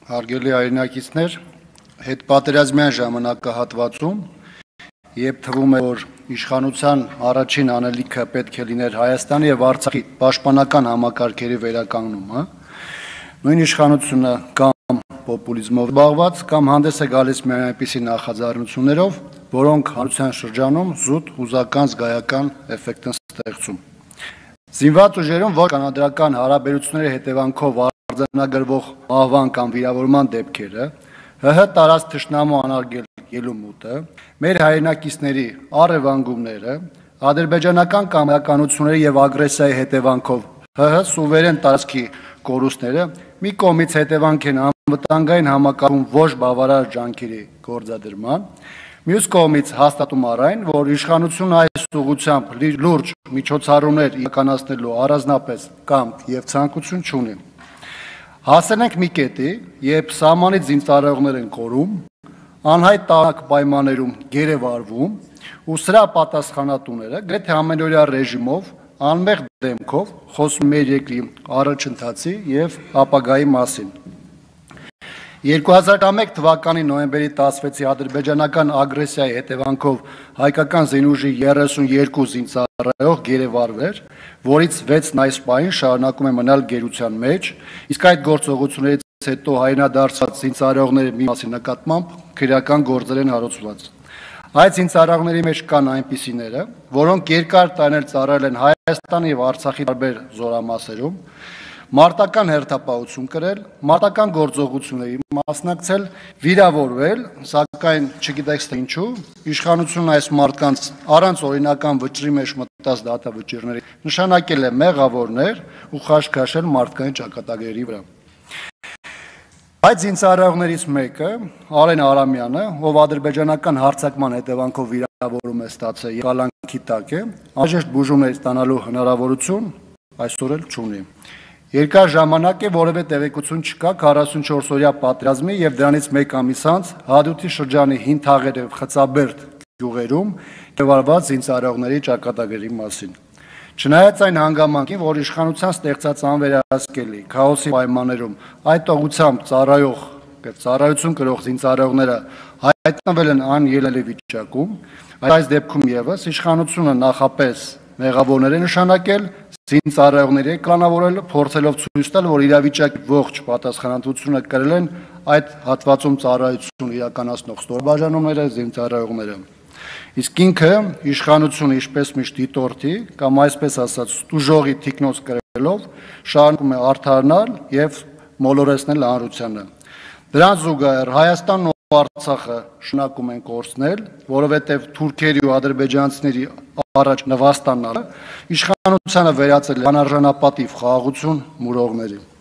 Հարգելի հայրենակիցներ, հետպատերազմյան ժամանակահատվածում, երբ թվում է, որ իշխանության առաջին անելիքը պետք է լիներ Հայաստանի եւ Արցախի պաշտպանական համակարգերի վերականգնումը, նույն իշխանությունը կամ պոպուլիզմով զբաղված կամ հանդես է գալիս միայն այնպիսի նախաձեռնություններով, որոնք հանրության շրջանում զուտ հուզական զգայական էֆեկտ են ստեղծում։ Զինված ուժերում ոչ կանոնադրական հարաբերությունների հետևանքով արձանագրվող մահվան կամ վիրավորման դեպքերը, ՀՀ տարած թշնամու անարգել ելումուտը, մեր հայրենակիցների առևանգումները, ադրբեջանական կամայականությունների եւ ագրեսիայի հետևանքով ՀՀ սուվերեն տարածքի կորուստները մի կողմից հետևանք են անվտանգային համակարգում ոչ բավարար ջանքերի գործադրման, մյուս կողմից հաստատում առայն, որ իշխանությունը այս ուղղությամբ լուրջ միջոցառումներ իրականացնելու առանձնապես կամք եւ ցանկություն չունի։ Հասել ենք մի կետի, երբ սահմանից զինծառայողներ են կորում, անհայտ տարածք պայմաններում գերեվարվում ու սրա պատասխանատուները գրեթե ամենօրյա ռեժիմով անմեղ դեմքով խոսում մեր երկրի առաջընթացի եւ ապագայի մասին։ 2001 թվականի նոյեմբերի 16-ի ադրբեջանական ագրեսիայի հետևանքով հայկական զինուժի 32 զինծառայող գերեվարվեր, որից 6-ն այս պահին շարունակում է մնալ գերության մեջ, իսկ այդ գործողություններից հետո հայրենադարձած զինծառայողների մի մասի նկատմամբ քրեական գործեր են հարուցված։ Այդ զինծառայողների մեջ կան այնպիսիները, որոնք երկար տարիներ ծառայել են Հայաստանի եւ Արցախի տարբեր զորամասերում, մարտական հերթապահություն կրել, մարտական գործողությունների մասնակցել, վիրավորվել, սակայն չգիտեք թե ինչու, իշխանությունն այս մարդկանց առանց օրինական վճռի մեջ մտած դատավճիռների նշանակել է մեղավորներ ու խաշքաշել մարդկային ճակատագրերի վրա։ Այդ զինծառայողներից մեկը, Արեն Արամյանը, ով ադրբեջանական հարձակման հետևանքով վիրավորում է ստացել եւ կալանքի տակ է, անհրաժեշտ բուժումներ ստանալու հնարավորություն այսօր էլ չունի։ Երկար ժամանակ է որևէ տեղեկություն չկա 44-օրյա պատերազմի եւ դրանից մեկ ամիս անց Հադրութի շրջանի Հին Թաղեր եւ Խծաբերդ գյուղերում գերեվարված զինծառայողների ճակատագրերի մասին։ Չնայած այն հանգամանքին, որ իշխանության ստեղծած անվերահսկելի քաոսի պայմաններում այդ ուղղությամբ ծառայություն կրող զինծառայողները հայտնվել են անելելի վիճակում, այս դեպքում եւս իշխանությունը նախապես մեղավորներ է նշանակել, զինծառայողների կանավորել, փորձելով ցույց տալ, որ իրավիճակի ողջ պատասխանատվությունը կրել են այդ հատվածում ծառայություն իրականացնող ստորաբաժանումները, զինծառայողները։ Իսկ ինքը իշխանությունը ինչպես միշտ դիտորդի կամ այսպես ասած տուժողի թիկնոց կրելով շարունակում է արդարնալ եւ մոլորեցնել հանրությանը։ Դրան զուգահեռ Հայաստանն ու Արցախը շնակում են կորցնել, որովհետև թուրքերի ու ադրբեջանցիների առաջ նվաստանալը իշխանությանը վերածել է անարժանապատիվ խաղաղություն մուրողների։